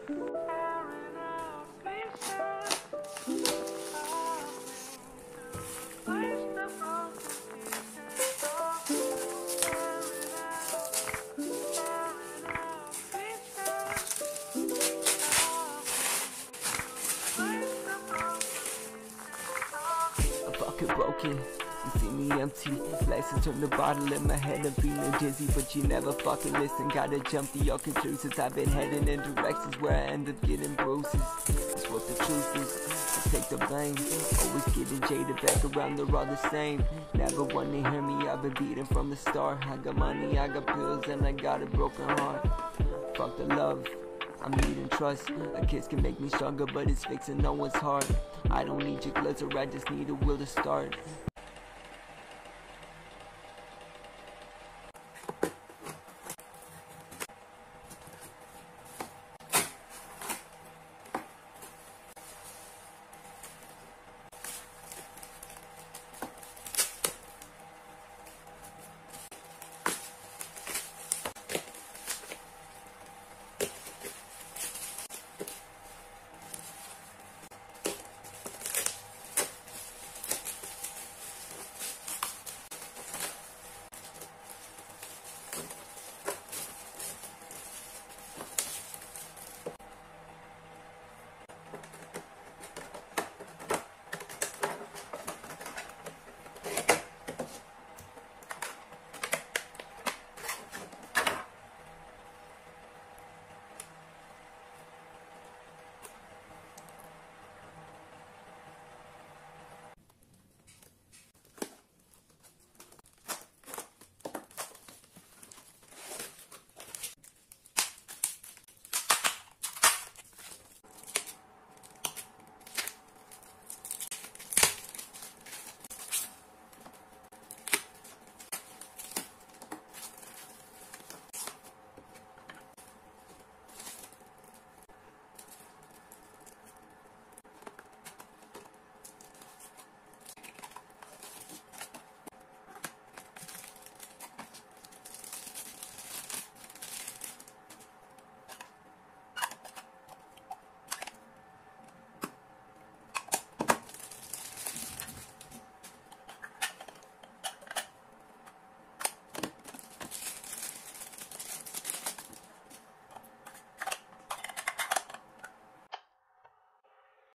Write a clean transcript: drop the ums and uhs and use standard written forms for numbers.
I'm fucking broken, you see me empty. Glasses turn the bottle in my head, I'm feeling dizzy, but you never fucking listen. Gotta jump to your conclusions. I've been heading in directions where I end up getting bruises. That's what the truth is, I take the blame. Always getting jaded, back around, they're all the same. Never wanna hear me, I've been beating from the start. I got money, I got pills, and I got a broken heart. Fuck the love, I'm needing trust. A kiss can make me stronger, but it's fixing no one's heart. I don't need your glitter, I just need a will to start.